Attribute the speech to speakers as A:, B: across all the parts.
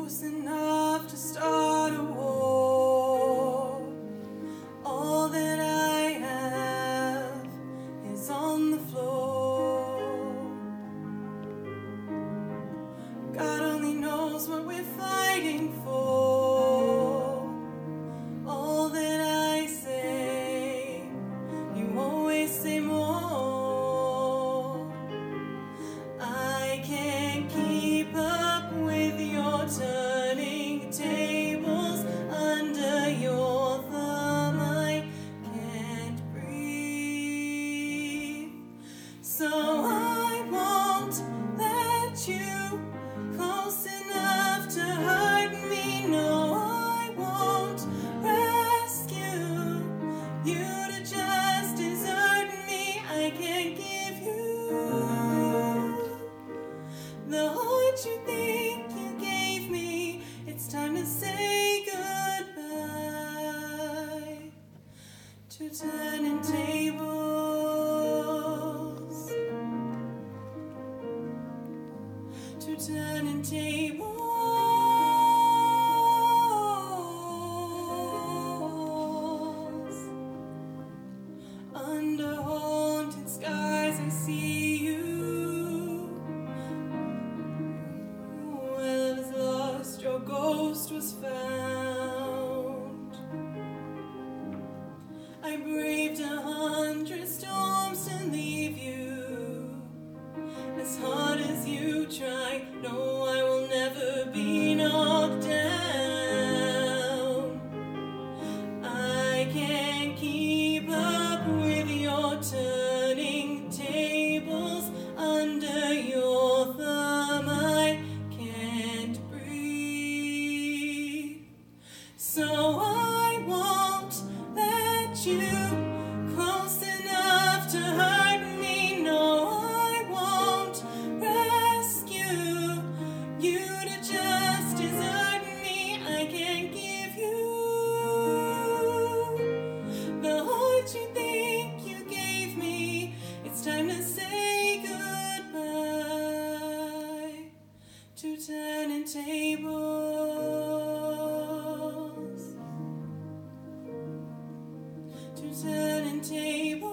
A: close enough to start a war. All that I have is on the floor. God only knows what we're fighting for. All that I say, you always say more. I can't keep up with your turning tables under your thumb. I can't breathe, so I won't let you close enough to hurt me. No, I won't rescue you to just desert me. I can't give you the heart you think you gave me. It's time to say goodbye to turning tables, to turning tables. Under haunted skies I see you. Where love is lost, your ghost was found. I braved 100 storms to leave you. As hard as you try, no, I will never be knocked down. I can't keep up with your turning tables under your thumb. I can't breathe, so I won't let you close enough to hurt me. No, I won't rescue you to just desert me. I can't give you the heart you think you gave me. It's time to say goodbye to turning tables, to turning tables.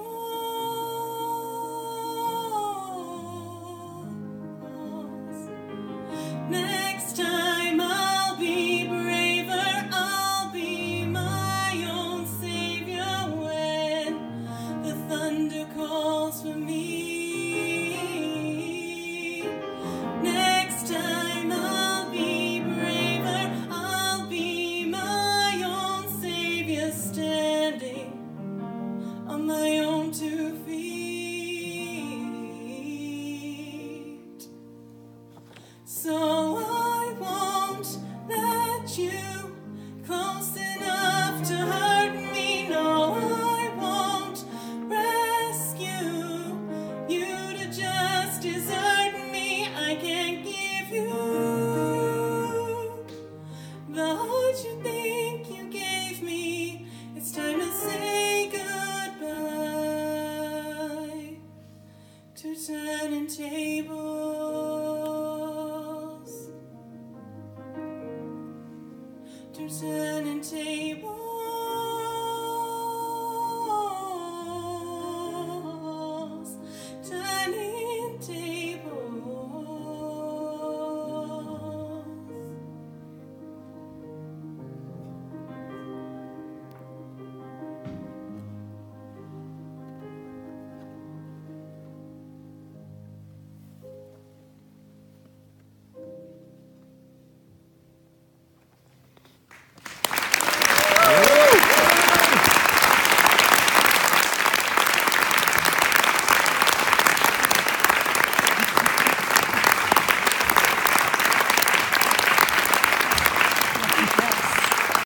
A: Next time I'll be braver, I'll be my own savior when the thunder calls for me. Next time I'll be braver, I'll be my own savior, standing on my own 2 feet. So